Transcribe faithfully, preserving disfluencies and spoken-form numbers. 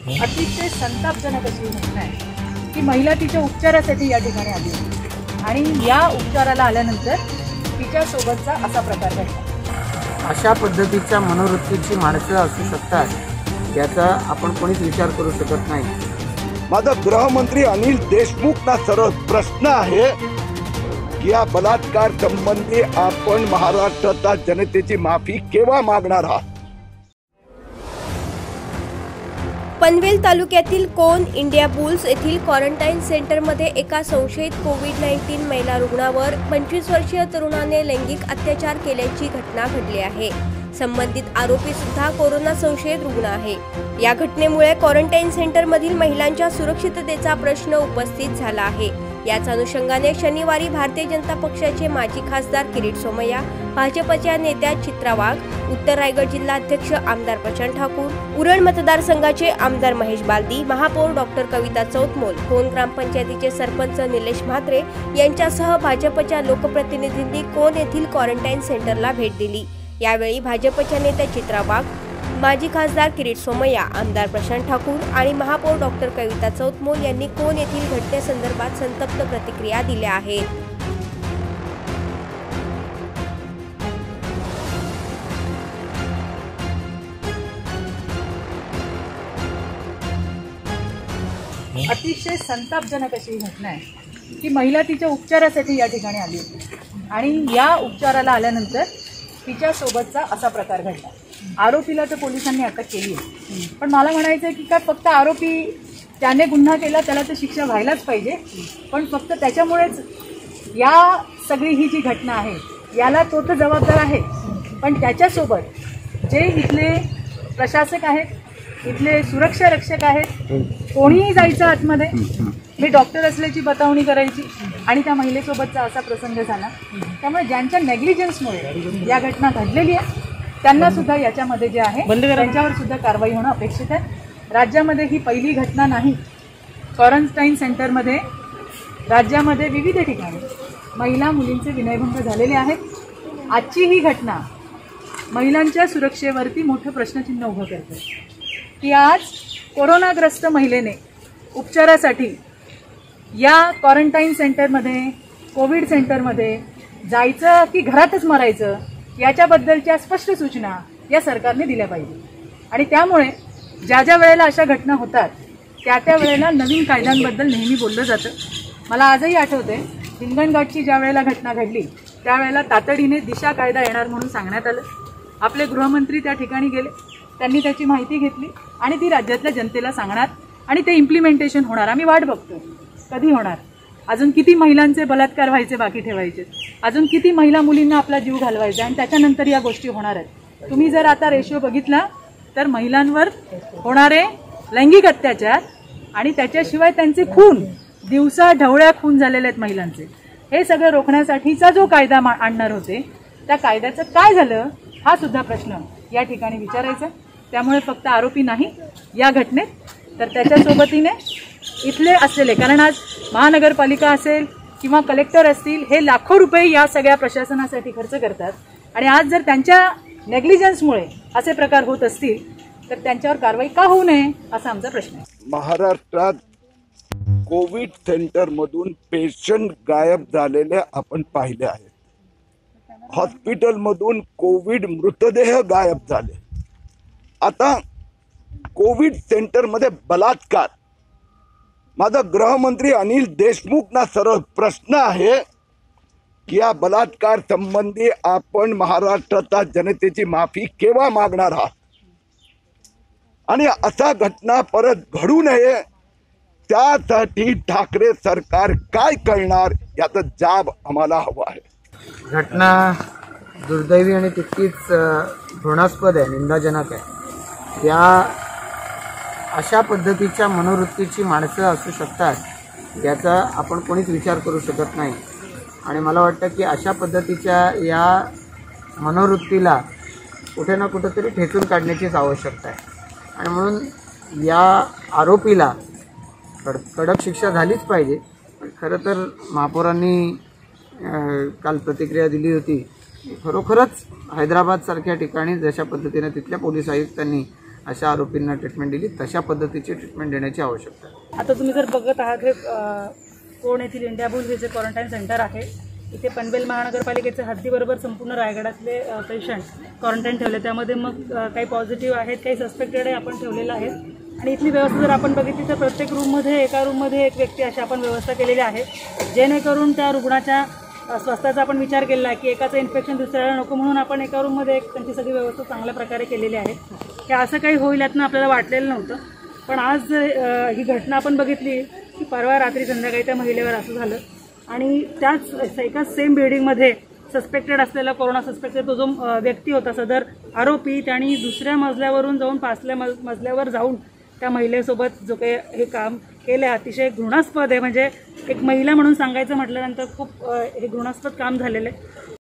अतिशय संतापजनक अशी घटना आहे की महिला तिच्या उपचारासाठी या ठिकाणी आली होती आणि या उपचाराला आल्यानंतर तिच्यासोबतचा असा प्रकार घडला। अशा पद्धतीच्या मनोवृत्तीची माणसं असू शकतात याचा आपण कोणीच विचार करू शकत नाही। माझा गृहमंत्री अनिल देशमुखना सरळ प्रश्न आहे की या बलात्कार संबंधी आपण महाराष्ट्राच्या जनतेची माफी केव्हा मागणार आहात? पनवेल तालुक्यातील कोन इंडिया बुल्स येथील क्वारंटाईन सेंटरमध्ये एका संशयित कोविड नाईन्टीन महिला रुग्णावर पंचवीस वर्षीय तरुणाने लैंगिक अत्याचार केल्याची घटना घडली आहे। संबंधित आरोपी सुद्धा कोरोना संशयित रुग्ण आहे। या घटनेमुळे क्वारंटाईन सेंटरमधील महिलांच्या सुरक्षिततेचा प्रश्न उपस्थित झाला आहे। याच अनुषंगाने शनिवारी भारतीय जनता पक्षाचे माजी खासदार किरीट सोमय्या, भाजपच्या नेत्या चित्रा वाघ, उत्तर रायगड जिल्हाध्यक्ष आमदार प्रशांत ठाकूर, उरण मतदारसंघाचे आमदार महेश बालदी, महापौर डॉक्टर कविता चौतमोल, कोन ग्रामपंचायतीचे सरपंच निलेश म्हात्रे यांच्यासह भाजपच्या लोकप्रतिनिधींनी कोन येथील क्वारंटाईन सेंटरला भेट दिली। यावेळी भाजपच्या नेत्या चित्रा वाघ, माजी खासदार किरीट सोमय्या, आमदार प्रशांत ठाकूर आणि महापौर डॉक्टर कविता चौतमोल यांनी कोन येथील घटनेसंदर्भात संतप्त प्रतिक्रिया दिल्या आहेत। अतिशय संतापजनक अशी घटना आहे की महिला तिच्या उपचारासाठी या ठिकाणी आली होती आणि या उपचाराला आल्यानंतर तिच्यासोबतचा असा प्रकार घडला। आरोपीला तर पोलिसांनी अटक केली आहे, पण मला म्हणायचं आहे की काय फक्त आरोपी त्याने गुन्हा केला त्याला तर शिक्षा व्हायलाच पाहिजे, पण फक्त त्याच्यामुळेच या सगळी ही जी घटना आहे याला तो तर जबाबदार आहे, पण त्याच्यासोबत जे इथले प्रशासक आहेत, इथले सुरक्षा रक्षक आहेत, कोणीही जायचं आतमध्ये, मी डॉक्टर असल्याची बतावणी करायची आणि त्या महिलेसोबतचा असा प्रसंग झाला। त्यामुळे ज्यांच्या नेग्लिजन्समुळे या घटना घडलेली आहे त्यांना सुद्धा याच्यामध्ये जे आहे त्यांच्यावर सुद्धा कारवाई होणं अपेक्षित आहे। राज्यामध्ये ही पहिली घटना नाही। क्वारंटाईन सेंटरमध्ये राज्यामध्ये विविध ठिकाणी महिला मुलींचे विनयभंग झालेले आहेत। आजची ही घटना महिलांच्या सुरक्षेवरती मोठं प्रश्नचिन्ह उभं करते की आज कोरोनाग्रस्त महिलेने उपचारासाठी या क्वारंटाईन सेंटरमध्ये, कोविड सेंटरमध्ये जायचं की घरातच मरायचं याच्याबद्दलच्या स्पष्ट सूचना या सरकारने दिल्या पाहिजे। आणि त्यामुळे ज्या ज्या वेळेला अशा घटना होतात त्या त्या वेळेला नवीन कायद्यांबद्दल नेहमी बोललं जातं। मला आजही आठवते हिंगणघाटची ज्या वेळेला घटना घडली त्यावेळेला तातडीने दिशा कायदा येणार म्हणून सांगण्यात आलं। आपले गृहमंत्री त्या ठिकाणी गेले, त्यांनी त्याची माहिती घेतली आणि ती राज्यातल्या जनतेला सांगणार आणि ते इम्प्लिमेंटेशन होणार। आम्ही वाट बघतोय कधी होणार, अजून किती महिलांचे बलात्कार व्हायचे बाकी ठेवायचे, अजून किती महिला मुलींना आपला जीव घालवायचा आणि त्याच्यानंतर या गोष्टी होणार आहेत। तुम्ही जर आता रेशो बघितला तर महिलांवर होणारे लैंगिक अत्याचार आणि त्याच्याशिवाय त्यांचे खून, दिवसा ढवळ्या खून झालेले आहेत महिलांचे, हे सगळं रोखण्यासाठीचा जो कायदा आणणार होते त्या कायद्याचं काय झालं हा सुद्धा प्रश्न या ठिकाणी विचारायचा। त्यामुळे फक्त आरोपी नाही या घटनेत, तर त्याच्यासोबतीने इथले असलेले, कारण आज महानगरपालिका असेल किंवा कलेक्टर असतील हे लाखो रुपये या सगळ्या प्रशासनासाठी खर्च करतात आणि आज जर त्यांच्या नेग्लिजन्समुळे असे प्रकार होत असतील तर त्यांच्यावर कारवाई का होऊ नये असा आमचा प्रश्न आहे। महाराष्ट्रात कोविड सेंटरमधून पेशंट गायब झालेले आपण पाहिले आहेत। हॉस्पिटलमधून कोविड मृतदेह गायब झाले। आता कोविड सेंटरमध्ये बलात्कार। माझा गृहमंत्री अनिल देशमुखना सरळ प्रश्न आहे की या बलात्कार संबंधी आपण महाराष्ट्राच्या जनतेची माफी केव्हा मागणार आहात? आणि असा घटना परत घडू नये त्यासाठी ठाकरे सरकार काय करणार याचा जाब आम्हाला हवा आहे। घटना दुर्दैवी आणि तितकीच घृणास्पद आहे, निंदाजनक आहे। या अशा पद्धतीच्या मनोवृत्तीची माणसं असू शकतात याचा आपण कोणीच विचार करू शकत नाही आणि मला वाटतं की अशा पद्धतीच्या या मनोवृत्तीला कुठे ना कुठेतरी ठेचून काढण्याचीच आवश्यकता आहे आणि म्हणून या आरोपीला कड कडक शिक्षा झालीच पाहिजे। पण खरं तर महापौरांनी काल प्रतिक्रिया दिली होती, खरोखरच हैदराबादसारख्या ठिकाणी जशा पद्धतीने तिथल्या पोलीस आयुक्तांनी अशा आरोपींना ट्रीटमेंट दिली तशा पद्धतीची ट्रीटमेंट देण्याची आवश्यकता आहे. आता तुम्ही जर बघत आहात हे अ, कोण येथील इंडिया बुल्स हे जे क्वारंटाईन सेंटर आहे, इथे पनवेल महानगरपालिकेच्या हद्दीबरोबर संपूर्ण रायगडातले पेशंट क्वारंटाईन ठेवले. त्यामध्ये मग अ, काही पॉझिटिव्ह आहेत, काही सस्पेक्टेड आपण ठेवलेलं आहे. आणि इथली व्यवस्था जर आपण बघितली तर प्रत्येक रूममध्ये एका रूममध्ये एक व्यक्ती अशी आपण व्यवस्था केलेली आहे, जेणेकरून त्या रुग्णाच्या स्वास्थ्याचा आपण विचार केला आहे की एकाचं इन्फेक्शन दुसऱ्याला नको, म्हणून आपण एका रूममध्ये एक त्यांची सगळी व्यवस्था चांगल्या प्रकारे केलेली आहे. की असं काही होईल यातनं आपल्याला वाटलेलं नव्हतं. पण आज ही घटना आपण बघितली की परवा रात्री संध्याकाळी त्या महिलेवर असं झालं आणि त्याच एकाच सेम बिल्डिंगमध्ये सस्पेक्टेड असलेला कोरोना सस्पेक्टेड तो जो व्यक्ती होता, सदर आरोपी, त्यांनी दुसऱ्या मजल्यावरून जाऊन पाचल्या मज मजल्यावर जाऊन त्या महिलेसोबत जो काही हे काम केलं आहे अतिशय घृणास्पद आहे. म्हणजे एक महिला म्हणून सांगायचं म्हटल्यानंतर खूप हे घृणास्पद काम झालेलं आहे.